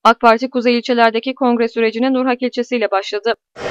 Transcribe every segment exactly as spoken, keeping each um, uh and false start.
AK Parti Kuzey ilçelerdeki kongre sürecine Nurhak ilçesiyle başladı.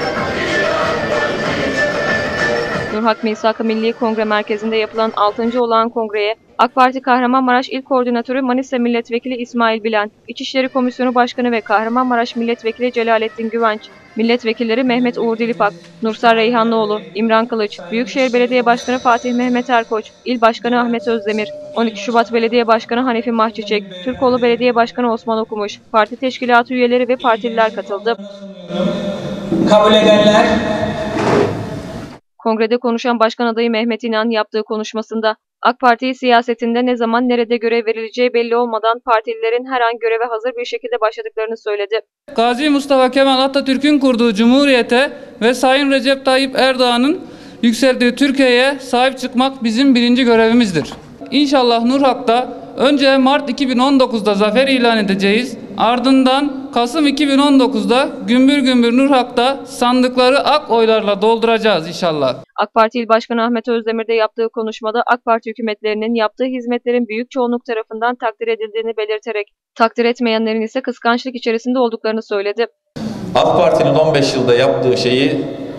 Nurhak Misak-ı Milli Kongre Merkezi'nde yapılan altıncı olağan kongreye AK Parti Kahramanmaraş İl Koordinatörü Manisa Milletvekili İsmail Bilen, İçişleri Komisyonu Başkanı ve Kahramanmaraş Milletvekili Celalettin Güvenç, Milletvekilleri Mehmet Uğur Dilipak, Nursar Reyhanlıoğlu, İmran Kılıç, Büyükşehir Belediye Başkanı Fatih Mehmet Erkoç, İl Başkanı Ahmet Özdemir, on iki Şubat Belediye Başkanı Hanefi Mahçiçek, Türkoğlu Belediye Başkanı Osman Okumuş, parti teşkilatı üyeleri ve partililer katıldı. Kabul edenler. Kongrede konuşan Başkan adayı Mehmet İnan yaptığı konuşmasında AK Parti'yi siyasetinde ne zaman nerede görev verileceği belli olmadan partililerin her an göreve hazır bir şekilde başladıklarını söyledi. Gazi Mustafa Kemal Atatürk'ün kurduğu Cumhuriyete ve Sayın Recep Tayyip Erdoğan'ın yükselttiği Türkiye'ye sahip çıkmak bizim birinci görevimizdir. İnşallah Nurhak'ta önce Mart iki bin on dokuz'da zafer ilan edeceğiz. Ardından Kasım iki bin on dokuz'da gümbür gümbür Nurhak'ta sandıkları ak oylarla dolduracağız inşallah. AK Parti İl Başkanı Ahmet Özdemir de yaptığı konuşmada AK Parti hükümetlerinin yaptığı hizmetlerin büyük çoğunluk tarafından takdir edildiğini belirterek takdir etmeyenlerin ise kıskançlık içerisinde olduklarını söyledi. AK Parti'nin on beş yılda yaptığı şeyi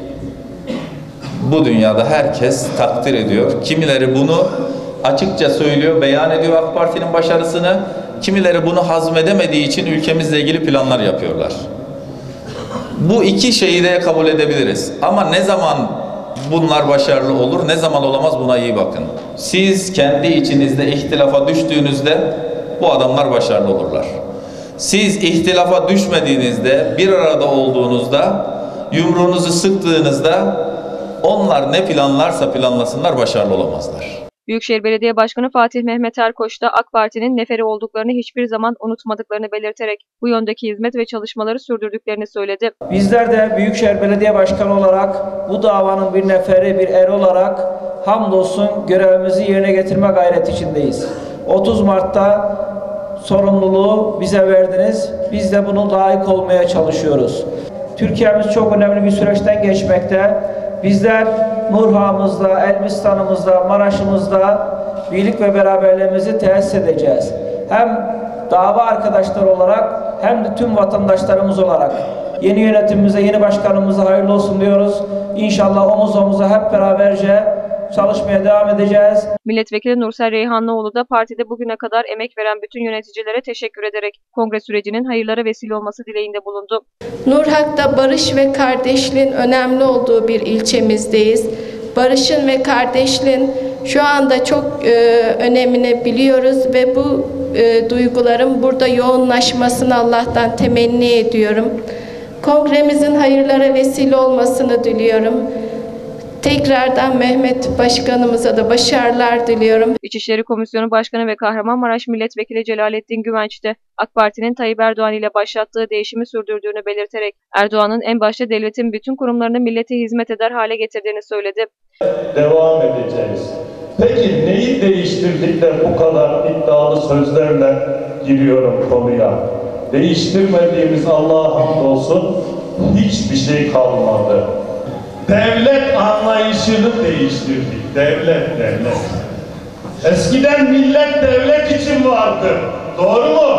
bu dünyada herkes takdir ediyor. Kimileri bunu açıkça söylüyor, beyan ediyor AK Parti'nin başarısını. Kimileri bunu hazmedemediği için ülkemizle ilgili planlar yapıyorlar. Bu iki şeyi de kabul edebiliriz. Ama ne zaman bunlar başarılı olur, ne zaman olamaz buna iyi bakın. Siz kendi içinizde ihtilafa düştüğünüzde bu adamlar başarılı olurlar. Siz ihtilafa düşmediğinizde, bir arada olduğunuzda, yumruğunuzu sıktığınızda onlar ne planlarsa planlasınlar başarılı olamazlar. Büyükşehir Belediye Başkanı Fatih Mehmet Erkoç da AK Parti'nin neferi olduklarını hiçbir zaman unutmadıklarını belirterek bu yöndeki hizmet ve çalışmaları sürdürdüklerini söyledi. Bizler de Büyükşehir Belediye Başkanı olarak bu davanın bir neferi, bir eri olarak hamdolsun görevimizi yerine getirme gayreti içindeyiz. otuz Mart'ta sorumluluğu bize verdiniz. Biz de bunu layık olmaya çalışıyoruz. Türkiye'miz çok önemli bir süreçten geçmekte. Bizler Nurhak'ımızda, Elbistan'ımızda, Maraş'ımızda birlik ve beraberliğimizi tesis edeceğiz. Hem dava arkadaşları olarak hem de tüm vatandaşlarımız olarak yeni yönetimimize, yeni başkanımıza hayırlı olsun diyoruz. İnşallah omuz omuza hep beraberce çalışmaya devam edeceğiz. Milletvekili Nursar Reyhanlıoğlu da partide bugüne kadar emek veren bütün yöneticilere teşekkür ederek kongre sürecinin hayırlara vesile olması dileğinde bulundu. Nurhak'ta barış ve kardeşliğin önemli olduğu bir ilçemizdeyiz. Barışın ve kardeşliğin şu anda çok e, önemini biliyoruz ve bu e, duyguların burada yoğunlaşmasını Allah'tan temenni ediyorum. Kongremizin hayırlara vesile olmasını diliyorum. Tekrardan Mehmet Başkanımıza da başarılar diliyorum. İçişleri Komisyonu Başkanı ve Kahramanmaraş Milletvekili Celalettin Güvenç de AK Parti'nin Tayyip Erdoğan ile başlattığı değişimi sürdürdüğünü belirterek Erdoğan'ın en başta devletin bütün kurumlarını millete hizmet eder hale getirdiğini söyledi. Devam edeceğiz. Peki neyi değiştirdik de bu kadar iddialı sözlerle giriyorum konuya? Değiştirmediğimiz Allah'a hamdolsun hiçbir şey kalmadı. Devlet anlayışını değiştirdik. Devlet, devlet. Eskiden millet devlet için vardı. Doğru mu?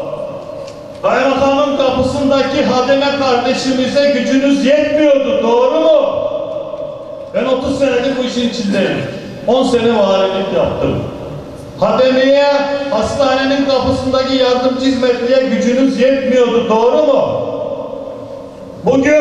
Kaymakamın kapısındaki hademe kardeşimize gücünüz yetmiyordu. Doğru mu? Ben otuz senedir bu işin içindeyim. on sene valilik yaptım. Hademeye, hastanenin kapısındaki yardımcı hizmetliye gücünüz yetmiyordu. Doğru mu? Bugün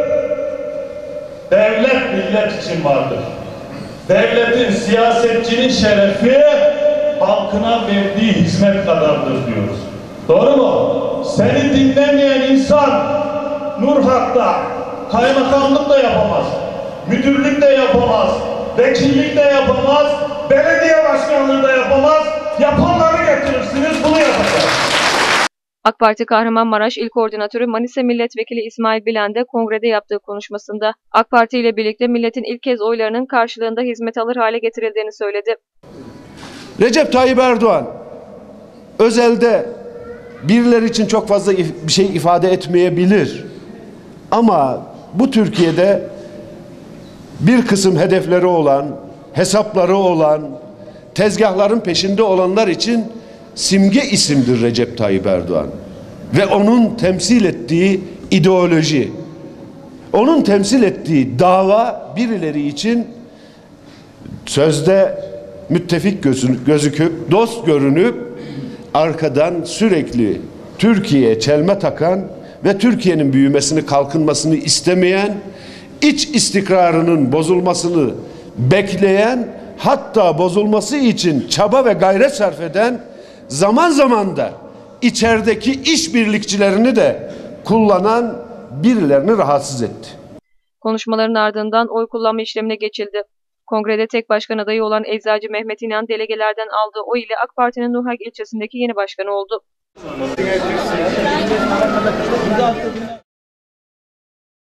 devlet millet için vardır. Devletin, siyasetçinin şerefi halkına verdiği hizmet kadardır diyoruz. Doğru mu? Seni dinlemeyen insan Nurhak'ta kaymakamlık da yapamaz, müdürlük de yapamaz, vekillik de yapamaz, belediye başkanlığı da yapamaz. Yapanları getirirsiniz, bunu yapacağız. AK Parti Kahramanmaraş İl Koordinatörü Manisa Milletvekili İsmail Bilen de kongrede yaptığı konuşmasında AK Parti ile birlikte milletin ilk kez oylarının karşılığında hizmet alır hale getirildiğini söyledi. Recep Tayyip Erdoğan özelde birileri için çok fazla bir şey ifade etmeyebilir. Ama bu Türkiye'de bir kısım hedefleri olan, hesapları olan, tezgahların peşinde olanlar için simge isimdir Recep Tayyip Erdoğan. ve onun temsil ettiği ideoloji, onun temsil ettiği dava birileri için sözde müttefik gözüküp, dost görünüp arkadan sürekli Türkiye'ye çelme takan ve Türkiye'nin büyümesini, kalkınmasını istemeyen, iç istikrarının bozulmasını bekleyen, hatta bozulması için çaba ve gayret sarf eden, zaman zaman da içerideki işbirlikçilerini de kullanan birilerini rahatsız etti. Konuşmaların ardından oy kullanma işlemine geçildi. Kongrede tek başkan adayı olan Eczacı Mehmet İnan delegelerden aldığı oy ile AK Parti'nin Nurhak ilçesindeki yeni başkanı oldu.